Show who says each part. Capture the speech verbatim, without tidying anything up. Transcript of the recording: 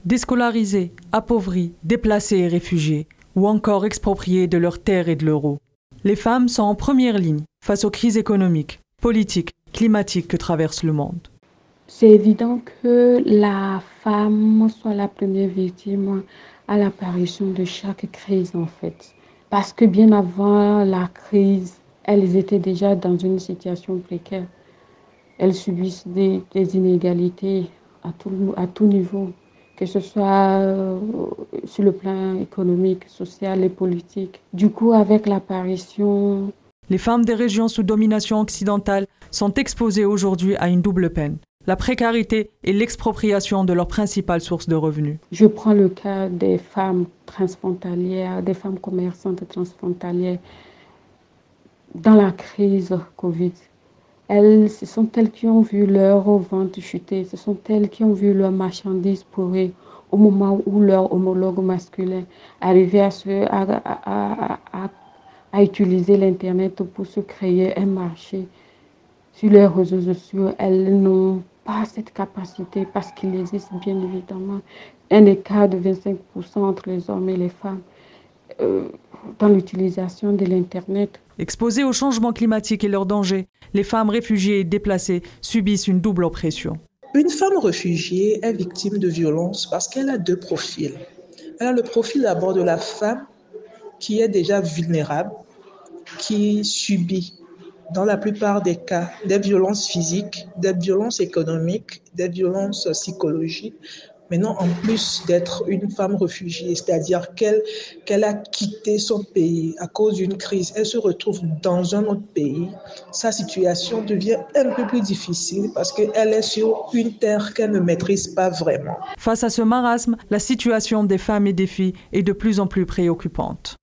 Speaker 1: Déscolarisées, appauvries, déplacées et réfugiées, ou encore expropriées de leurs terres et de l'euro. Les femmes sont en première ligne face aux crises économiques, politiques, climatiques que traverse le monde.
Speaker 2: C'est évident que la femme soit la première victime à l'apparition de chaque crise en fait. Parce que bien avant la crise, elles étaient déjà dans une situation précaire. Elles subissent des, des inégalités à tout, à tout niveau, que ce soit euh, sur le plan économique, social et politique. Du coup, avec l'apparition...
Speaker 1: Les femmes des régions sous domination occidentale sont exposées aujourd'hui à une double peine. La précarité et l'expropriation de leur principale source de revenus.
Speaker 2: Je prends le cas des femmes transfrontalières, des femmes commerçantes transfrontalières. Dans la crise Covid, elles, ce sont elles qui ont vu leur vente chuter, ce sont elles qui ont vu leurs marchandises pourrir au moment où leur homologue masculin arrivait à, se, à, à, à, à utiliser l'Internet pour se créer un marché. Sur les réseaux sociaux, elles n'ont pas cette capacité parce qu'il existe bien évidemment un écart de vingt-cinq pour cent entre les hommes et les femmes euh, dans l'utilisation de l'Internet.
Speaker 1: Exposées au changement climatique et leurs dangers, les femmes réfugiées et déplacées subissent une double oppression.
Speaker 3: Une femme réfugiée est victime de violences parce qu'elle a deux profils. Elle a le profil d'abord de la femme qui est déjà vulnérable, qui subit dans la plupart des cas des violences physiques, des violences économiques, des violences psychologiques. Maintenant, en plus d'être une femme réfugiée, c'est-à-dire qu'elle, qu'elle a quitté son pays à cause d'une crise, elle se retrouve dans un autre pays, sa situation devient un peu plus difficile parce qu'elle est sur une terre qu'elle ne maîtrise pas vraiment.
Speaker 1: Face à ce marasme, la situation des femmes et des filles est de plus en plus préoccupante.